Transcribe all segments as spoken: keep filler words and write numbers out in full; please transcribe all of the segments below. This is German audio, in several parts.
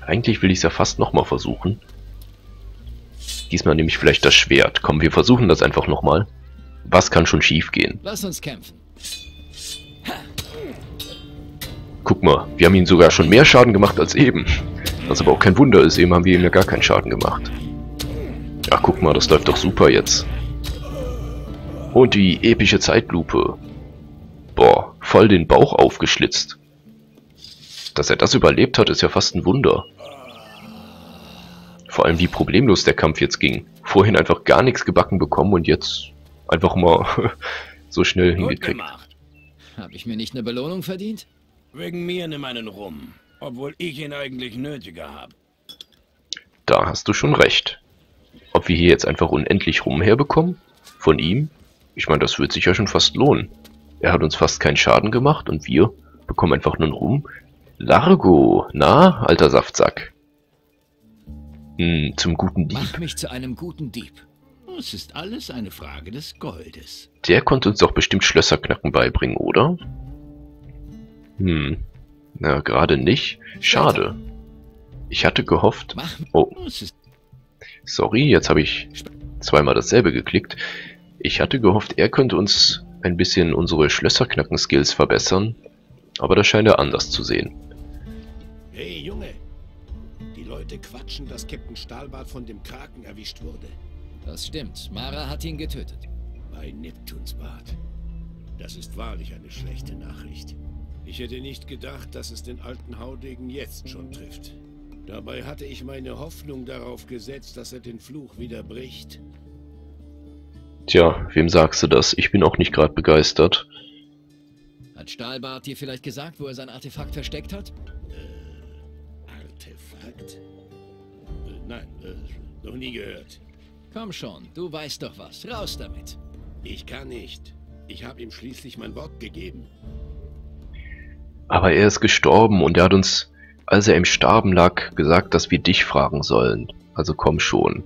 Eigentlich will ich es ja fast nochmal versuchen. Diesmal nehme ich vielleicht das Schwert. Komm, wir versuchen das einfach nochmal. Was kann schon schief gehen? Lass uns kämpfen. Guck mal, wir haben ihm sogar schon mehr Schaden gemacht als eben. Was aber auch kein Wunder ist, eben haben wir ihm ja gar keinen Schaden gemacht. Ach, guck mal, das läuft doch super jetzt. Und die epische Zeitlupe. Boah, voll den Bauch aufgeschlitzt. Dass er das überlebt hat, ist ja fast ein Wunder. Vor allem wie problemlos der Kampf jetzt ging. Vorhin einfach gar nichts gebacken bekommen und jetzt einfach mal so schnell Gut hingekriegt. gemacht. Habe ich mir nicht eine Belohnung verdient? Wegen mir nimm einen rum. Obwohl ich ihn eigentlich nötiger habe. Da hast du schon recht. Ob wir hier jetzt einfach unendlich Rum herbekommen? Von ihm? Ich meine, das wird sich ja schon fast lohnen. Er hat uns fast keinen Schaden gemacht und wir bekommen einfach nur Rum. Largo, na, alter Saftsack. Hm, zum guten Dieb. Mach mich zu einem guten Dieb. Es ist alles eine Frage des Goldes. Der konnte uns doch bestimmt Schlösserknacken beibringen, oder? Hm, na, gerade nicht. Schade. Ich hatte gehofft... Mach. Oh, Es ist sorry, jetzt habe ich zweimal dasselbe geklickt. Ich hatte gehofft, er könnte uns ein bisschen unsere Schlösserknacken-Skills verbessern. Aber das scheint er anders zu sehen. Hey Junge, die Leute quatschen, dass Captain Stahlbart von dem Kraken erwischt wurde. Das stimmt. Mara hat ihn getötet. Bei Neptunsbart. Das ist wahrlich eine schlechte Nachricht. Ich hätte nicht gedacht, dass es den alten Haudegen jetzt schon trifft. Dabei hatte ich meine Hoffnung darauf gesetzt, dass er den Fluch wieder bricht. Tja, wem sagst du das? Ich bin auch nicht gerade begeistert. Hat Stahlbart dir vielleicht gesagt, wo er sein Artefakt versteckt hat? Artefakt? Äh, nein, äh, noch nie gehört. Komm schon, du weißt doch was. Raus damit. Ich kann nicht. Ich habe ihm schließlich mein Wort gegeben. Aber er ist gestorben und er hat uns, als er im Sterben lag, gesagt, dass wir dich fragen sollen. Also komm schon.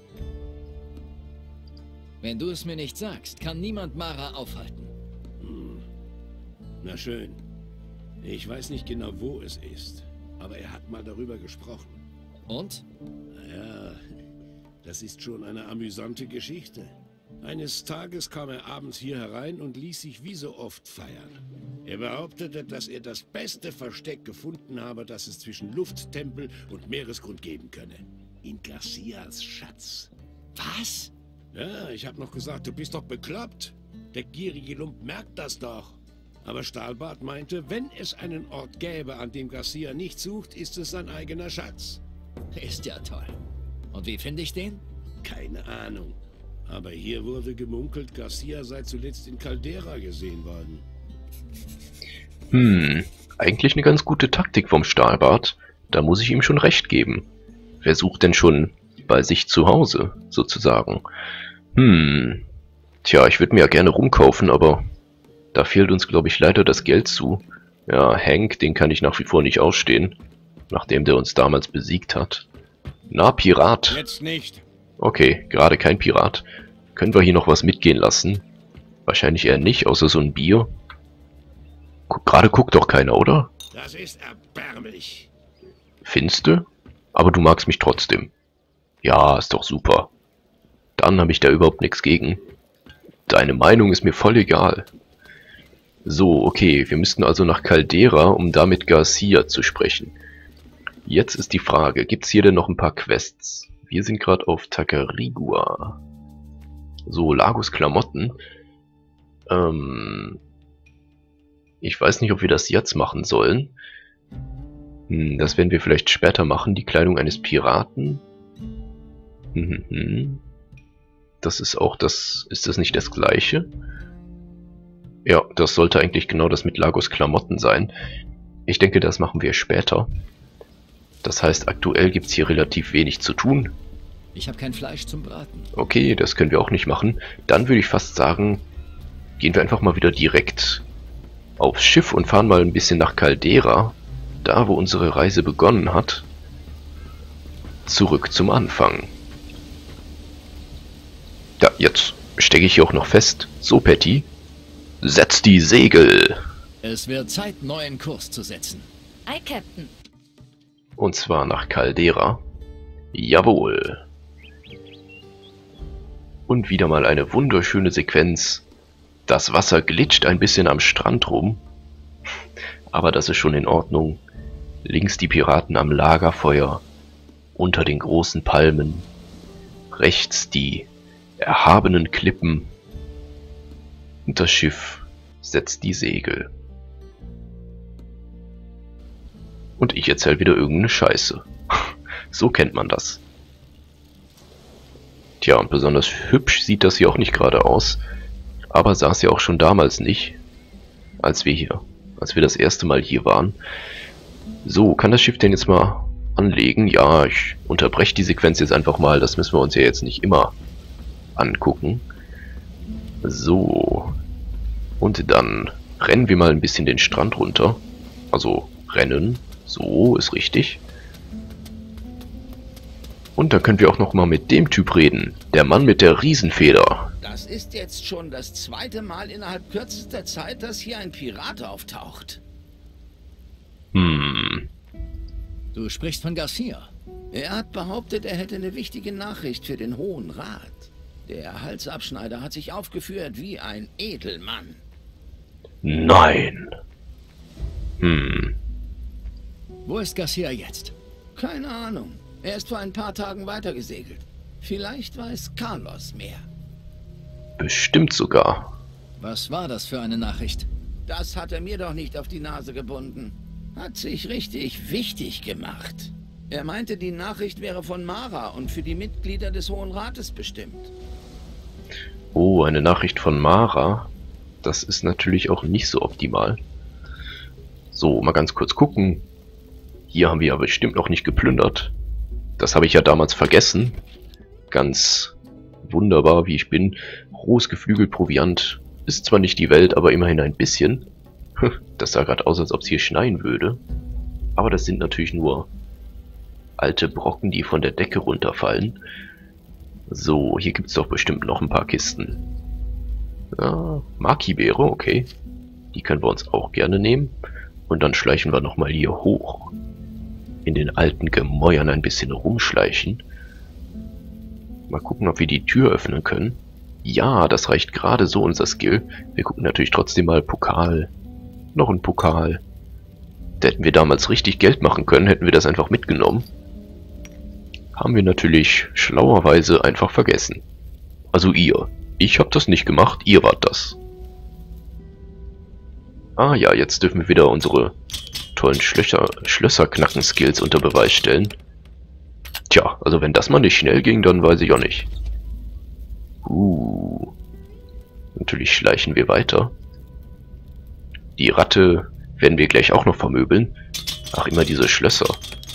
Wenn du es mir nicht sagst, kann niemand Mara aufhalten. Hm. Na schön. Ich weiß nicht genau, wo es ist. Aber er hat mal darüber gesprochen. Und? Naja, das ist schon eine amüsante Geschichte. Eines Tages kam er abends hier herein und ließ sich wie so oft feiern. Er behauptete, dass er das beste Versteck gefunden habe, das es zwischen Lufttempel und Meeresgrund geben könne. In Garcias Schatz. Was? Ja, ich habe noch gesagt, du bist doch bekloppt. Der gierige Lump merkt das doch. Aber Stahlbart meinte, wenn es einen Ort gäbe, an dem Garcia nicht sucht, ist es sein eigener Schatz. Ist ja toll. Und wie finde ich den? Keine Ahnung. Aber hier wurde gemunkelt, Garcia sei zuletzt in Caldera gesehen worden. Hm, eigentlich eine ganz gute Taktik vom Stahlbart. Da muss ich ihm schon recht geben. Wer sucht denn schon bei sich zu Hause, sozusagen? Hm, tja, ich würde mir ja gerne rumkaufen, aber da fehlt uns, glaube ich, leider das Geld zu. Ja, Hank, den kann ich nach wie vor nicht ausstehen, nachdem der uns damals besiegt hat. Na, Pirat. Jetzt nicht. Okay, gerade kein Pirat. Können wir hier noch was mitgehen lassen? Wahrscheinlich eher nicht, außer so ein Bier. Guck, gerade guckt doch keiner, oder? Das ist erbärmlich. Findste? Aber du magst mich trotzdem. Ja, ist doch super. Dann habe ich da überhaupt nichts gegen. Deine Meinung ist mir voll egal. So, okay, wir müssten also nach Caldera, um da mit Garcia zu sprechen. Jetzt ist die Frage, gibt's hier denn noch ein paar Quests? Wir sind gerade auf Tacarigua. So, Lagos Klamotten. Ähm... Ich weiß nicht, ob wir das jetzt machen sollen. Hm, das werden wir vielleicht später machen. Die Kleidung eines Piraten. Hm, hm, hm. Das ist auch das... Ist das nicht das gleiche? Ja, das sollte eigentlich genau das mit Lagos Klamotten sein. Ich denke, das machen wir später. Das heißt, aktuell gibt es hier relativ wenig zu tun. Ich habe kein Fleisch zum Braten. Okay, das können wir auch nicht machen. Dann würde ich fast sagen, gehen wir einfach mal wieder direkt aufs Schiff und fahren mal ein bisschen nach Caldera, da wo unsere Reise begonnen hat. Zurück zum Anfang. Ja, jetzt stecke ich hier auch noch fest. So, Patty, setz die Segel. Es wird Zeit, neuen Kurs zu setzen. Ei, Captain. Und zwar nach Caldera. Jawohl. Und wieder mal eine wunderschöne Sequenz. Das Wasser glitscht ein bisschen am Strand rum. Aber das ist schon in Ordnung. Links die Piraten am Lagerfeuer. Unter den großen Palmen. Rechts die erhabenen Klippen. Und das Schiff setzt die Segel. Und ich erzähle wieder irgendeine Scheiße. So kennt man das. Tja, und besonders hübsch sieht das hier auch nicht gerade aus. Aber sah es ja auch schon damals nicht. Als wir hier, als wir das erste Mal hier waren. So, kann das Schiff denn jetzt mal anlegen? Ja, ich unterbreche die Sequenz jetzt einfach mal. Das müssen wir uns ja jetzt nicht immer angucken. So. Und dann rennen wir mal ein bisschen den Strand runter. Also rennen. So, ist richtig. Und dann können wir auch noch mal mit dem Typ reden. Der Mann mit der Riesenfeder. Das ist jetzt schon das zweite Mal innerhalb kürzester Zeit, dass hier ein Pirat auftaucht. Hm. Du sprichst von Garcia. Er hat behauptet, er hätte eine wichtige Nachricht für den Hohen Rat. Der Halsabschneider hat sich aufgeführt wie ein Edelmann. Nein. Hm. Wo ist Garcia jetzt? Keine Ahnung. Er ist vor ein paar Tagen weitergesegelt. Vielleicht weiß Carlos mehr. Bestimmt sogar. Was war das für eine Nachricht? Das hat er mir doch nicht auf die Nase gebunden. Hat sich richtig wichtig gemacht. Er meinte, die Nachricht wäre von Mara und für die Mitglieder des Hohen Rates bestimmt. Oh, eine Nachricht von Mara. Das ist natürlich auch nicht so optimal. So, mal ganz kurz gucken. Hier haben wir ja bestimmt noch nicht geplündert. Das habe ich ja damals vergessen. Ganz wunderbar, wie ich bin. Rohes Geflügelproviant. Ist zwar nicht die Welt, aber immerhin ein bisschen. Das sah gerade aus, als ob es hier schneien würde. Aber das sind natürlich nur alte Brocken, die von der Decke runterfallen. So, hier gibt es doch bestimmt noch ein paar Kisten. Ja, Maki-Beere, okay. Die können wir uns auch gerne nehmen. Und dann schleichen wir nochmal hier hoch. In den alten Gemäuern ein bisschen rumschleichen. Mal gucken, ob wir die Tür öffnen können. Ja, das reicht gerade so, unser Skill. Wir gucken natürlich trotzdem mal Pokal. Noch ein Pokal. Da hätten wir damals richtig Geld machen können, hätten wir das einfach mitgenommen. Haben wir natürlich schlauerweise einfach vergessen. Also ihr. Ich habe das nicht gemacht, ihr wart das. Ah ja, jetzt dürfen wir wieder unsere tollen Schlösser, Schlösserknacken-Skills unter Beweis stellen. Tja, also wenn das mal nicht schnell ging, dann weiß ich auch nicht. Uh. Natürlich schleichen wir weiter. Die Ratte werden wir gleich auch noch vermöbeln. Ach, immer diese Schlösser.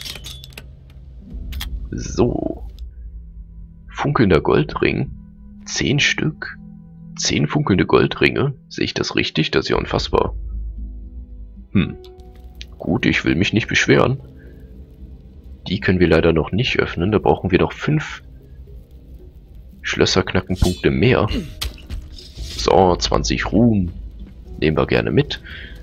So. Funkelnder Goldring. Zehn Stück. Zehn funkelnde Goldringe. Sehe ich das richtig? Das ist ja unfassbar. Hm. Gut, ich will mich nicht beschweren. Die können wir leider noch nicht öffnen. Da brauchen wir noch fünf Schlösserknackenpunkte mehr. So, zwanzig Ruhm. Nehmen wir gerne mit.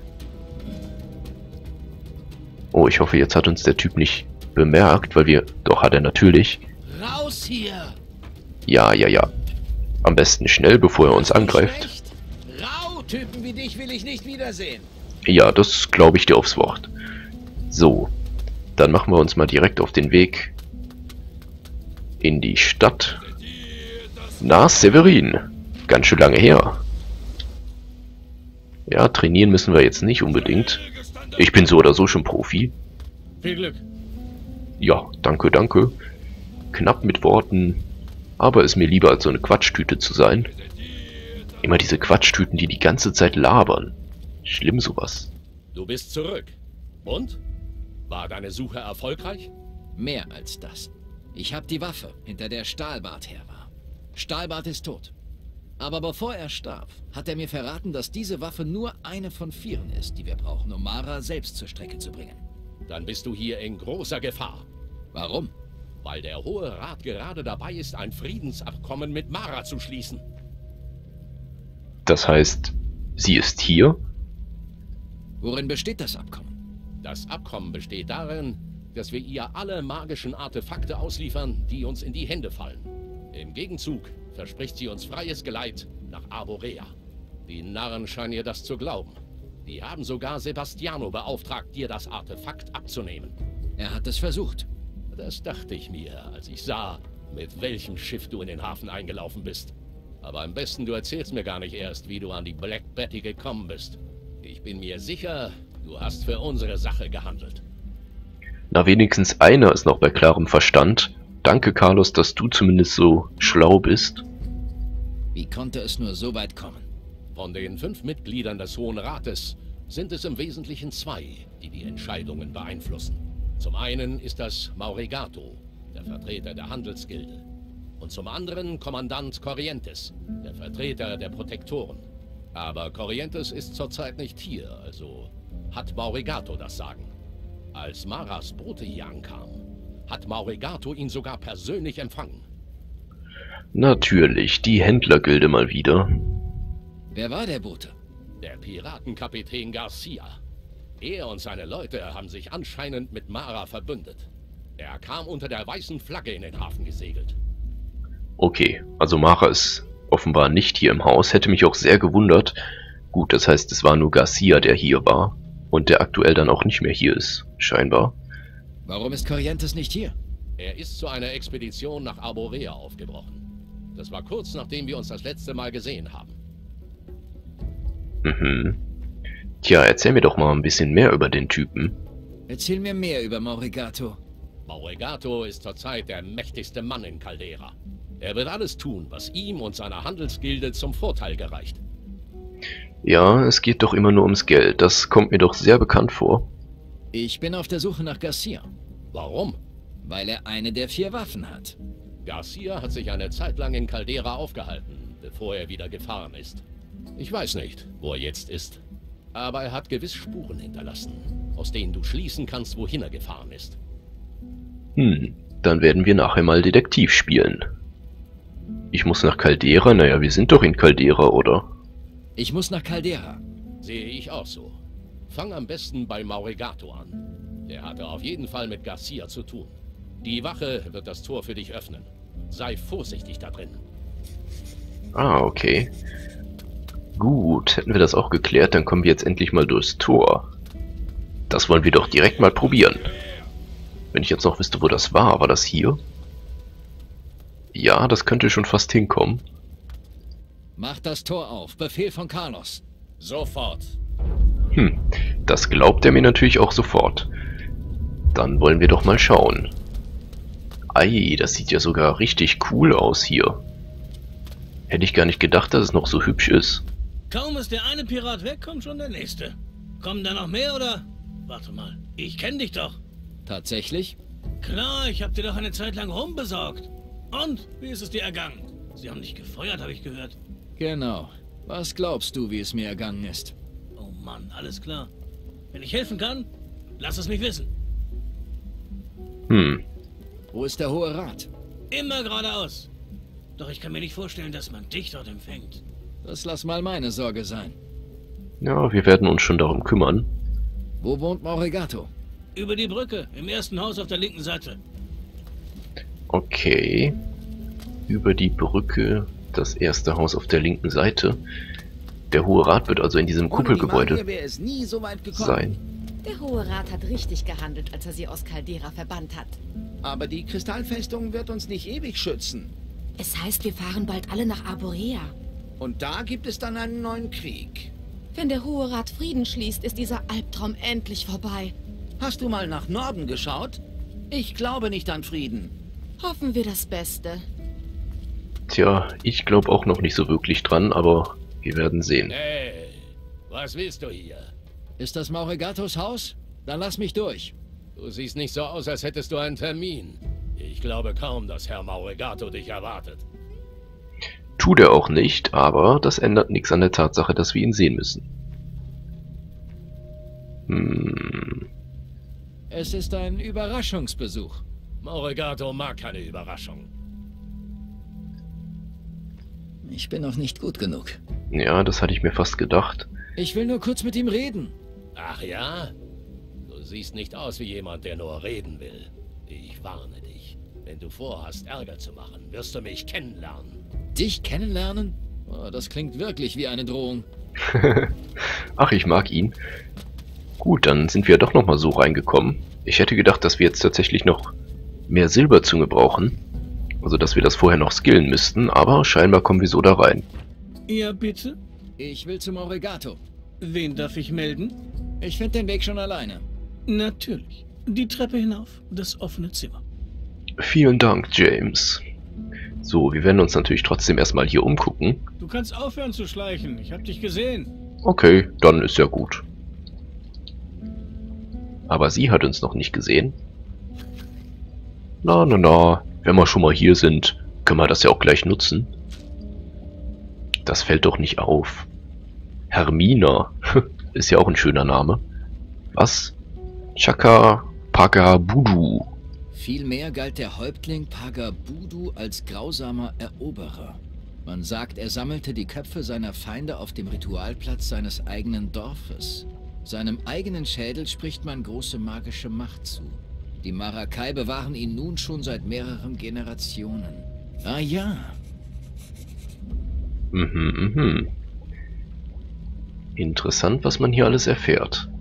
Oh, ich hoffe, jetzt hat uns der Typ nicht bemerkt, weil wir... Doch, hat er natürlich. Raus hier! Ja, ja, ja. Am besten schnell, bevor er uns angreift. Rau, Typen wie dich will ich nicht wiedersehen. Ja, das glaube ich dir aufs Wort. So, dann machen wir uns mal direkt auf den Weg in die Stadt. Na, Severin, ganz schön lange her. Ja, trainieren müssen wir jetzt nicht unbedingt. Ich bin so oder so schon Profi. Viel Glück. Ja, danke, danke. Knapp mit Worten, aber ist mir lieber als so eine Quatschtüte zu sein. Immer diese Quatschtüten, die die ganze Zeit labern. Schlimm sowas. Du bist zurück. Und? War deine Suche erfolgreich? Mehr als das. Ich habe die Waffe, hinter der Stahlbart her war. Stahlbart ist tot. Aber bevor er starb, hat er mir verraten, dass diese Waffe nur eine von vieren ist, die wir brauchen, um Mara selbst zur Strecke zu bringen. Dann bist du hier in großer Gefahr. Warum? Weil der Hohe Rat gerade dabei ist, ein Friedensabkommen mit Mara zu schließen. Das heißt, sie ist hier? Worin besteht das Abkommen? Das Abkommen besteht darin, dass wir ihr alle magischen Artefakte ausliefern, die uns in die Hände fallen. Im Gegenzug verspricht sie uns freies Geleit nach Arborea. Die Narren scheinen ihr das zu glauben. Die haben sogar Sebastiano beauftragt, dir das Artefakt abzunehmen. Er hat es versucht. Das dachte ich mir, als ich sah, mit welchem Schiff du in den Hafen eingelaufen bist. Aber am besten, du erzählst mir gar nicht erst, wie du an die Black Betty gekommen bist. Ich bin mir sicher, du hast für unsere Sache gehandelt. Na, wenigstens einer ist noch bei klarem Verstand. Danke, Carlos, dass du zumindest so schlau bist. Wie konnte es nur so weit kommen? Von den fünf Mitgliedern des Hohen Rates sind es im Wesentlichen zwei, die die Entscheidungen beeinflussen. Zum einen ist das Maurigato, der Vertreter der Handelsgilde. Und zum anderen Kommandant Corrientes, der Vertreter der Protektoren. Aber Corrientes ist zurzeit nicht hier, also hat Maurigato das Sagen. Als Maras Bote hier ankam, hat Maurigato ihn sogar persönlich empfangen. Natürlich, die Händlergilde mal wieder. Wer war der Bote? Der Piratenkapitän Garcia. Er und seine Leute haben sich anscheinend mit Mara verbündet. Er kam unter der weißen Flagge in den Hafen gesegelt. Okay, also Mara ist offenbar nicht hier im Haus. Hätte mich auch sehr gewundert. Gut, das heißt, es war nur Garcia, der hier war. Und der aktuell dann auch nicht mehr hier ist, scheinbar. Warum ist Corrientes nicht hier? Er ist zu einer Expedition nach Arborea aufgebrochen. Das war kurz nachdem wir uns das letzte Mal gesehen haben. Mhm. Tja, erzähl mir doch mal ein bisschen mehr über den Typen. Erzähl mir mehr über Maurigato. Maurigato ist zurzeit der mächtigste Mann in Caldera. Er wird alles tun, was ihm und seiner Handelsgilde zum Vorteil gereicht. Ja, es geht doch immer nur ums Geld. Das kommt mir doch sehr bekannt vor. Ich bin auf der Suche nach Garcia, Warum? weil er eine der vier Waffen hat. Garcia hat sich eine Zeit lang in Caldera aufgehalten, bevor er wieder gefahren ist. Ich weiß nicht, wo er jetzt ist. Aber er hat gewiss Spuren hinterlassen, aus denen du schließen kannst, wohin er gefahren ist. Hm, dann werden wir nachher mal Detektiv spielen. Ich muss nach Caldera? Naja, wir sind doch in Caldera, oder? Ich muss nach Caldera. Sehe ich auch so. Fang am besten bei Maurigato an. Der hatte auf jeden Fall mit Garcia zu tun. Die Wache wird das Tor für dich öffnen. Sei vorsichtig da drin. Ah, okay. Gut, hätten wir das auch geklärt, dann kommen wir jetzt endlich mal durchs Tor. Das wollen wir doch direkt mal probieren. Wenn ich jetzt noch wüsste, wo das war, war das hier? Ja, das könnte schon fast hinkommen. Mach das Tor auf. Befehl von Carlos. Sofort. Hm, das glaubt er mir natürlich auch sofort. Dann wollen wir doch mal schauen. Ei, das sieht ja sogar richtig cool aus hier. Hätte ich gar nicht gedacht, dass es noch so hübsch ist. Kaum ist der eine Pirat weg, kommt schon der nächste. Kommen da noch mehr, oder? Warte mal, ich kenne dich doch. Tatsächlich? Klar, ich habe dir doch eine Zeit lang rumbesorgt. Und, wie ist es dir ergangen? Sie haben dich gefeuert, habe ich gehört. Genau. Was glaubst du, wie es mir ergangen ist? Oh Mann, alles klar. Wenn ich helfen kann, lass es mich wissen. Hm, Wo ist der Hohe Rat? Immer geradeaus. Doch ich kann mir nicht vorstellen, dass man dich dort empfängt. Das lass mal meine Sorge sein. ja, wir werden uns schon darum kümmern. Wo wohnt Maurigato? Über die Brücke, im ersten Haus auf der linken Seite. Okay. Über die Brücke, das erste Haus auf der linken Seite. Der Hohe Rat wird also in diesem Kuppelgebäude wäre es nie so weit gekommen. sein. Der Hohe Rat hat richtig gehandelt, als er sie aus Caldera verbannt hat. Aber die Kristallfestung wird uns nicht ewig schützen. Es heißt, wir fahren bald alle nach Arborea. Und da gibt es dann einen neuen Krieg. Wenn der Hohe Rat Frieden schließt, ist dieser Albtraum endlich vorbei. Hast du mal nach Norden geschaut? Ich glaube nicht an Frieden. Hoffen wir das Beste. Tja, ich glaube auch noch nicht so wirklich dran, aber wir werden sehen. Hey, was willst du hier? Ist das Maurigatos Haus? Dann lass mich durch. Du siehst nicht so aus, als hättest du einen Termin. Ich glaube kaum, dass Herr Maurigato dich erwartet. Tut er auch nicht, aber das ändert nichts an der Tatsache, dass wir ihn sehen müssen. Hm. Es ist ein Überraschungsbesuch. Maurigato mag keine Überraschung. Ich bin noch nicht gut genug. Ja, das hatte ich mir fast gedacht. Ich will nur kurz mit ihm reden. Ach ja? Du siehst nicht aus wie jemand, der nur reden will. Ich warne dich. Wenn du vorhast, Ärger zu machen, wirst du mich kennenlernen. Dich kennenlernen? Oh, das klingt wirklich wie eine Drohung. Ach, ich mag ihn. Gut, dann sind wir doch nochmal so reingekommen. Ich hätte gedacht, dass wir jetzt tatsächlich noch mehr Silberzunge brauchen. Also, dass wir das vorher noch skillen müssten, aber scheinbar kommen wir so da rein. Ja, bitte? Ich will zum Mauregato. Wen darf ich melden? Ich finde den Weg schon alleine. Natürlich. Die Treppe hinauf, das offene Zimmer. Vielen Dank, James. So, wir werden uns natürlich trotzdem erstmal hier umgucken. Du kannst aufhören zu schleichen. Ich hab dich gesehen. Okay, dann ist ja gut. Aber sie hat uns noch nicht gesehen. Na, na, na. Wenn wir schon mal hier sind, können wir das ja auch gleich nutzen. Das fällt doch nicht auf. Hermina. Ist ja auch ein schöner Name. Was? Chaka Pagabudu. Vielmehr galt der Häuptling Pagabudu als grausamer Eroberer. Man sagt, er sammelte die Köpfe seiner Feinde auf dem Ritualplatz seines eigenen Dorfes. Seinem eigenen Schädel spricht man große magische Macht zu. Die Maracai bewahren ihn nun schon seit mehreren Generationen. Ah ja. Mhm, mhm. Interessant, was man hier alles erfährt.